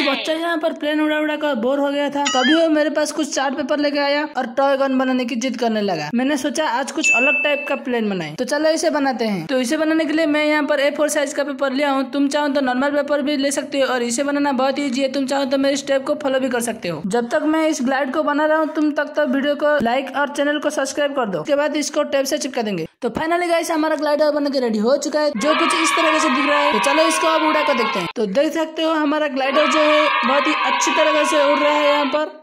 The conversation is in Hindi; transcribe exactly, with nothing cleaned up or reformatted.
गाइस बच्चा यहाँ पर प्लेन उड़ा उड़ा कर बोर हो गया था, तभी वो मेरे पास कुछ चार्ट पेपर लेके आया और टॉय गन बनाने की जिद करने लगा। मैंने सोचा आज कुछ अलग टाइप का प्लेन बनाए, तो चलो इसे बनाते हैं। तो इसे बनाने के लिए मैं यहाँ पर ए फोर साइज का पेपर लिया हूँ। तुम चाहो तो नॉर्मल पेपर भी ले सकते हो और इसे बनाना बहुत ईजी है। तुम चाहो तो मेरे स्टेप को फॉलो भी कर सकते हो। जब तक मैं इस ग्लाइड को बना रहा हूँ तुम तक तो वीडियो को लाइक और चैनल को सब्सक्राइब कर दो। उसके बाद इसको टेप से चिपका देंगे। तो फाइनली गाइस हमारा ग्लाइडर बन के रेडी हो चुका है, जो कुछ इस तरह से दिख रहा है। तो चलो इसको अब उड़ा कर देखते हैं। तो देख सकते हो हमारा ग्लाइडर जो है बहुत ही अच्छी तरह से उड़ रहा है यहाँ पर।